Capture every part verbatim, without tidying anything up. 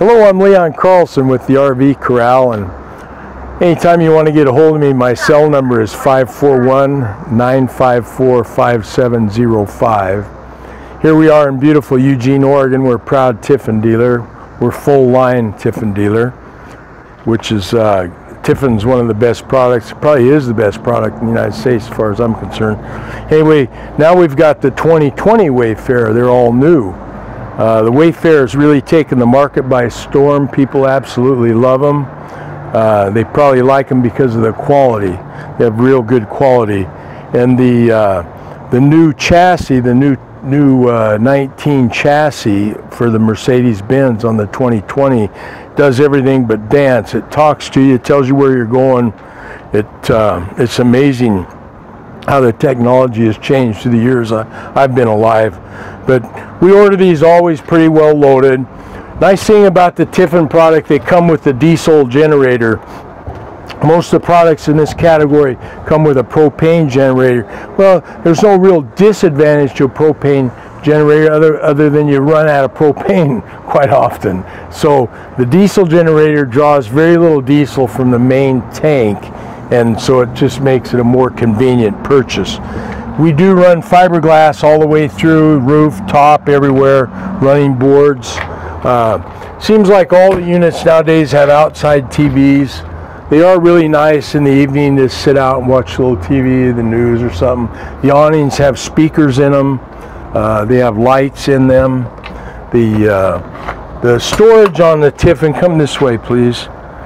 Hello, I'm Leon Carlson with the R V Corral, and anytime you want to get a hold of me, my cell number is five four one, nine five four, five seven zero five. Here we are in beautiful Eugene, Oregon. We're a proud Tiffin dealer. We're full line Tiffin dealer, which is uh, Tiffin's one of the best products. Probably is the best product in the United States as far as I'm concerned. Anyway, now we've got the twenty twenty Wayfarer. They're all new. Uh, the Wayfarer has really taken the market by storm. People absolutely love them. Uh, they probably like them because of the quality. They have real good quality. And the uh, the new chassis, the new new uh, nineteen chassis for the Mercedes-Benz on the twenty twenty does everything but dance. It talks to you, it tells you where you're going. It uh, it's amazing how the technology has changed through the years I, I've been alive. But we order these always pretty well loaded. Nice thing about the Tiffin product, they come with the diesel generator. Most of the products in this category come with a propane generator. Well, there's no real disadvantage to a propane generator other, other than you run out of propane quite often. So the diesel generator draws very little diesel from the main tank, and so it just makes it a more convenient purchase. We do run fiberglass all the way through, roof, top, everywhere, running boards. Uh, seems like all the units nowadays have outside T Vs. They are really nice in the evening to sit out and watch a little T V, the news or something. The awnings have speakers in them. Uh, they have lights in them. The, uh, the storage on the Tiffin, come this way please,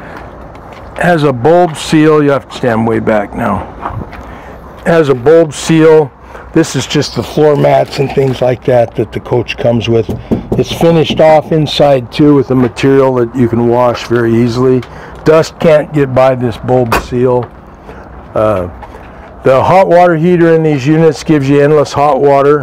has a bulb seal. You have to stand way back now. Has a bulb seal. This is just the floor mats and things like that that the coach comes with. It's finished off inside too with a material that you can wash very easily. Dust can't get by this bulb seal. Uh, the hot water heater in these units gives you endless hot water.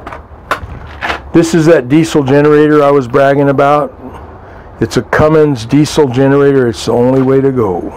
This is that diesel generator I was bragging about. It's a Cummins diesel generator. It's the only way to go.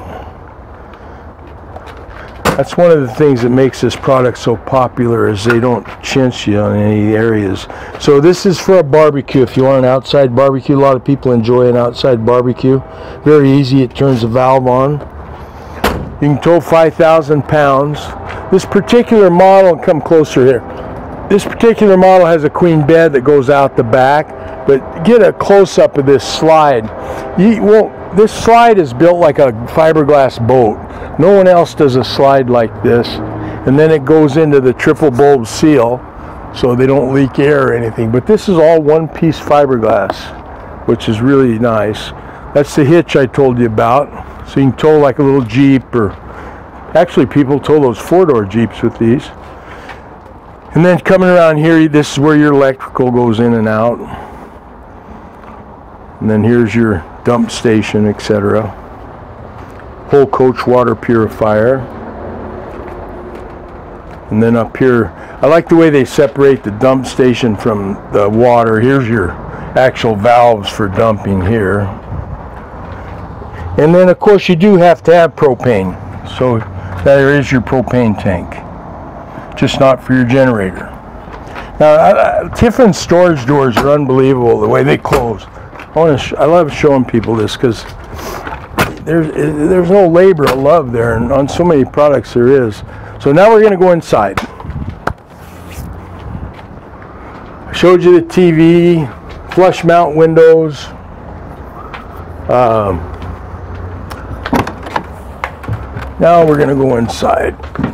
That's one of the things that makes this product so popular, is they don't chintz you on any areas. So this is for a barbecue. If you want an outside barbecue, a lot of people enjoy an outside barbecue. Very easy, it turns the valve on. You can tow five thousand pounds. This particular model, come closer here. This particular model has a queen bed that goes out the back, but get a close-up of this slide. You won't, this slide is built like a fiberglass boat. No one else does a slide like this. And then it goes into the triple bulb seal so they don't leak air or anything. But this is all one piece fiberglass, which is really nice. That's the hitch I told you about. So you can tow like a little Jeep, or actually people tow those four-door Jeeps with these. And then coming around here, this is where your electrical goes in and out. And then here's your dump station, et cetera. Whole coach water purifier. And then up here, I like the way they separate the dump station from the water. Here's your actual valves for dumping here. And then of course you do have to have propane. So there is your propane tank. Just not for your generator. Now, I, I, Tiffin storage doors are unbelievable the way they close. I, want to I love showing people this because There's, there's no labor of love there, and on so many products there is. So now we're going to go inside. I showed you the T V, flush mount windows. Um, now we're going to go inside.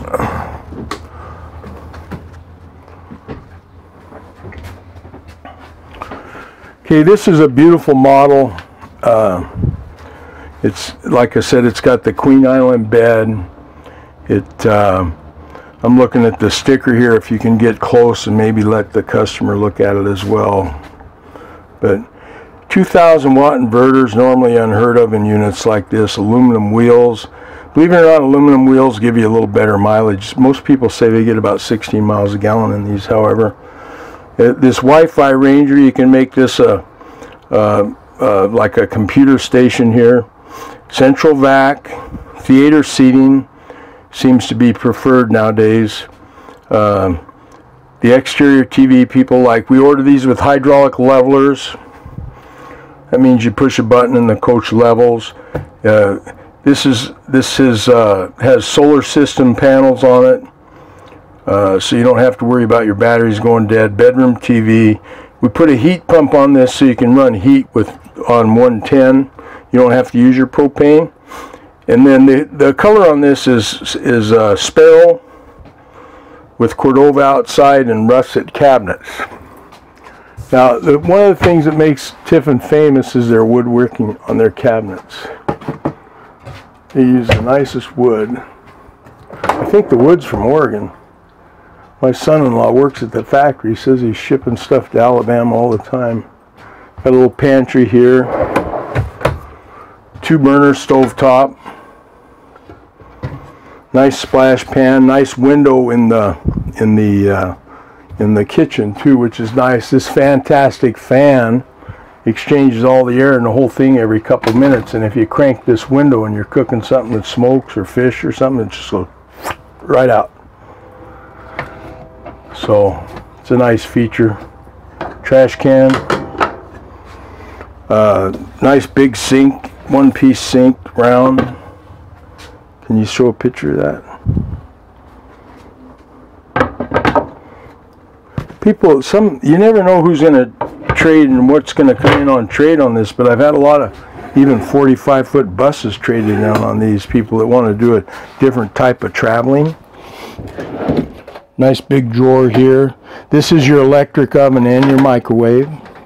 Okay, this is a beautiful model. Uh, It's, like I said, it's got the Queen Island bed. It, uh, I'm looking at the sticker here, if you can get close and maybe let the customer look at it as well. But two thousand watt inverters, normally unheard of in units like this. Aluminum wheels. Believe it or not, aluminum wheels give you a little better mileage. Most people say they get about sixteen miles a gallon in these, however. Uh, this Wi-Fi Ranger, you can make this a, uh, uh, like a computer station here. Central vac, theater seating seems to be preferred nowadays. Uh, the exterior T V people like. We order these with hydraulic levelers. That means you push a button and the coach levels. Uh, this is this is uh, has solar system panels on it, uh, so you don't have to worry about your batteries going dead. Bedroom T V. We put a heat pump on this so you can run heat with on one ten. You don't have to use your propane. And then the the color on this is is uh, Sparrow with Cordova outside and russet cabinets. Now, the, one of the things that makes Tiffin famous is their woodworking on their cabinets. They use the nicest wood. I think the wood's from Oregon. My son-in-law works at the factory. He says he's shipping stuff to Alabama all the time. Got a little pantry here. Two burner stove top. Nice splash pan. Nice window in the in the uh, in the kitchen too, which is nice. This fantastic fan exchanges all the air in the whole thing every couple of minutes, and if you crank this window and you're cooking something that smokes or fish or something, it just goes right out. So it's a nice feature. Trash can, uh, nice big sink, one piece sink, round. Can you show a picture of that? People, some, you never know who's going to trade and what's going to come in on trade on this, but I've had a lot of even forty-five foot buses traded down on these people that want to do a different type of traveling. Nice big drawer here. This is your electric oven and your microwave.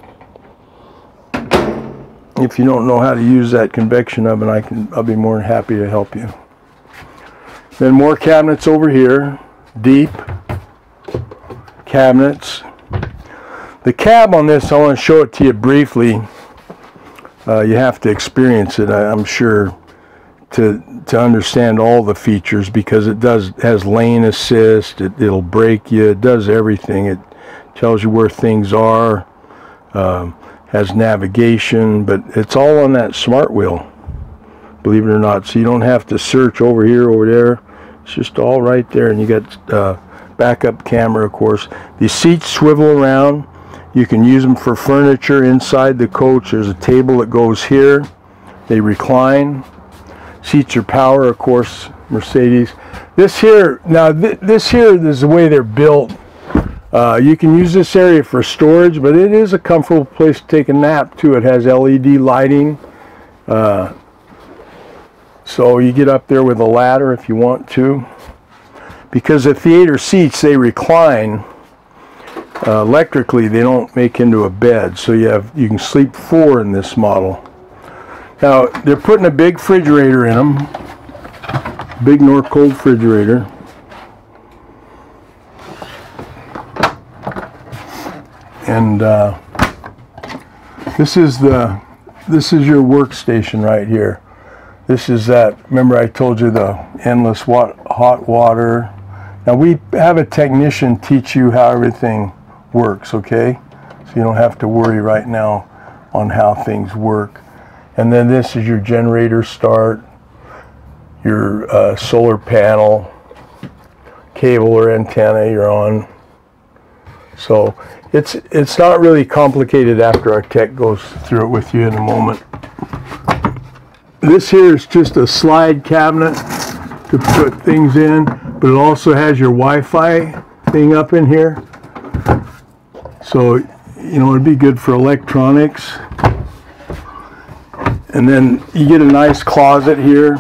If you don't know how to use that convection oven, I can, I'll be more than happy to help you. Then more cabinets over here, deep cabinets. The cab on this, I want to show it to you briefly. Uh, you have to experience it, I, I'm sure, to to understand all the features, because it does has lane assist. It, it'll brake you. It does everything. It tells you where things are. Um, has navigation, but it's all on that smart wheel, believe it or not. So you don't have to search over here, over there. It's just all right there, and you got uh, backup camera, of course. The seats swivel around. You can use them for furniture inside the coach. There's a table that goes here. They recline. Seats are power, of course, Mercedes. This here, now th this here is the way they're built. Uh, you can use this area for storage, but it is a comfortable place to take a nap too. It has L E D lighting. Uh, so you get up there with a ladder if you want to. Because the theater seats, they recline. Uh, electrically, they don't make into a bed, so you have you can sleep four in this model. Now they're putting a big refrigerator in them, big nor cold refrigerator. And uh, this is the this is your workstation right here. This is that. Remember I told you the endless wa hot water. Now we have a technician teach you how everything works, okay? So you don't have to worry right now on how things work. And then this is your generator start, your uh, solar panel, cable or antenna you're on. So it's it's not really complicated after our tech goes through it with you in a moment. This here is just a slide cabinet to put things in, but it also has your Wi-Fi thing up in here. So, you know, it'd be good for electronics. And then you get a nice closet here.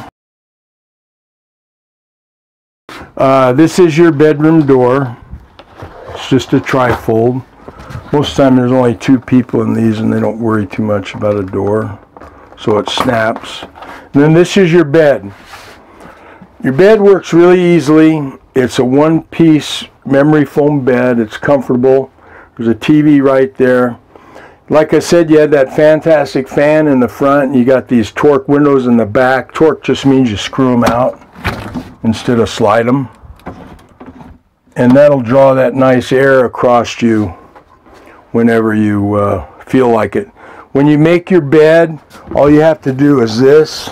Uh, this is your bedroom door. It's just a trifold. Most of the time there's only two people in these and they don't worry too much about a door. So it snaps. And then this is your bed. Your bed works really easily. It's a one-piece memory foam bed. It's comfortable. There's a T V right there. Like I said, you had that fantastic fan in the front, and you got these torque windows in the back. Torque just means you screw them out instead of slide them. And that'll draw that nice air across you whenever you uh, feel like it. When you make your bed, all you have to do is this.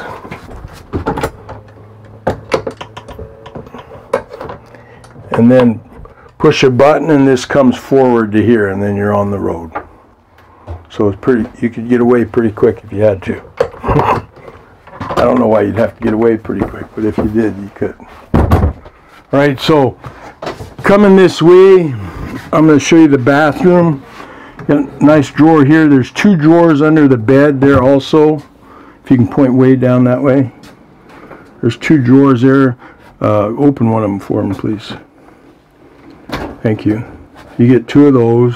And then push a button and this comes forward to here, and then you're on the road. So it's pretty, you could get away pretty quick if you had to. I don't know why you'd have to get away pretty quick, but if you did, you could. All right, so coming this way, I'm going to show you the bathroom. Got a nice drawer here. There's two drawers under the bed there also. If you can point way down that way. There's two drawers there. Uh, open one of them for me, please. Thank you. You get two of those.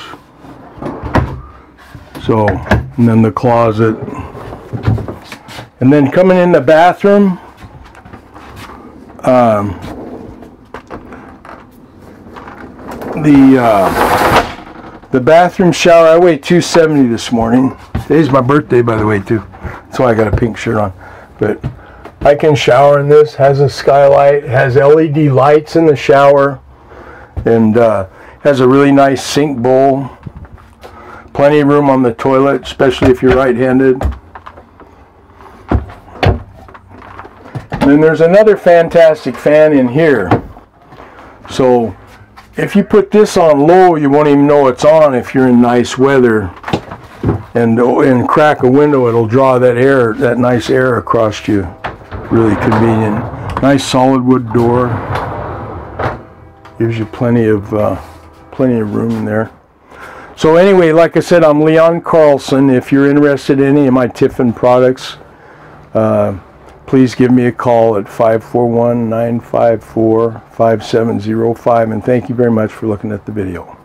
So, and then the closet. And then coming in the bathroom, um, the uh, the bathroom shower. I weighed two seventy this morning. Today's my birthday, by the way, too. That's why I got a pink shirt on. But I can shower in this. Has a skylight. Has L E D lights in the shower, and uh, has a really nice sink bowl. Plenty of room on the toilet, especially if you're right-handed. And then there's another fantastic fan in here. So if you put this on low, you won't even know it's on if you're in nice weather. And, and crack a window, it'll draw that air, that nice air across you. Really convenient. Nice solid wood door. Gives you plenty of uh, plenty of room in there. So anyway, like I said, I'm Leon Carlson. If you're interested in any of my Tiffin products, uh, please give me a call at five four one, nine five four, five seven zero five. And thank you very much for looking at the video.